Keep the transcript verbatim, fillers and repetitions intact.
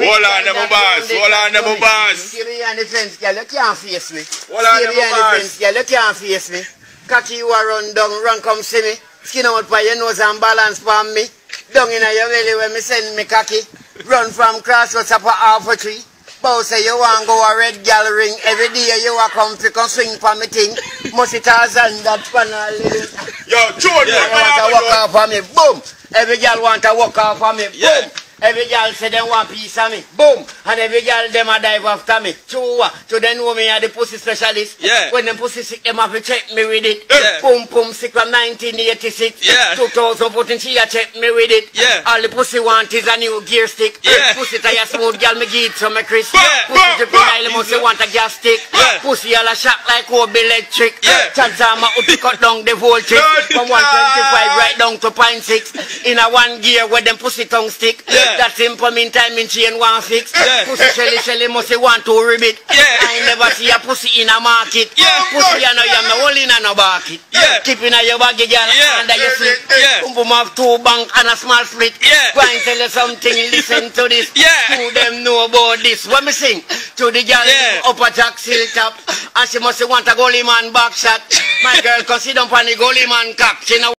Hold on, them boss. Hold on, them boss. Syrian defense, girl, you can't face me. Hold on, them Syrian boss. defense, girl, you can't face me. Cocky, you a run down, run come see me. Skin out by your nose and balance for me. Down in your belly when me send me cocky. Run from crossroads up a half a tree. Bow say you want go a red gal ring. Every day you a come to come swing for me thing. Must it has and that panel. Yo, Jordan, You want to walk off of me, boom. Every girl want to walk off of me, boom. Yeah. Every girl say they want piece of me, boom. And every girl them a dive after me. True, to them know me are the pussy specialist. Yeah. When them pussy sick, them have to check me with it. Yeah. Boom, boom, sick from nineteen eighty-six. Yeah. two thousand fourteen, she a check me with it. Yeah. All the pussy want is a new gear stick. Yeah. Pussy tire smooth, girl, me give it to me, Chris. Yeah. Pussy Bah, dripping, bah. I must want a gas stick. Yeah. Pussy all a shock like old electric. Yeah. Transformer out to cut down the voltage. From one twenty-five right down to point six. In a one gear where them pussy tongue stick. Yeah. That's simple, meantime in chain one fix. Yeah. Pussy shelly shelly must say want to ribbit. Yeah. I never see a pussy in a market. Yeah. Pussy you know you know all in a no bucket. Yeah. Keep in a your baggy girl Yeah. under your sleep. Yeah. Boom boom have two bank and a small split. Yeah. Go and tell you something, listen to this. Yeah. Who them know about this? What me sing? To the girl Yeah. up a jack sill top. And she must want a goalie man back shot. My girl cause she don't pan the goalie man cock. She know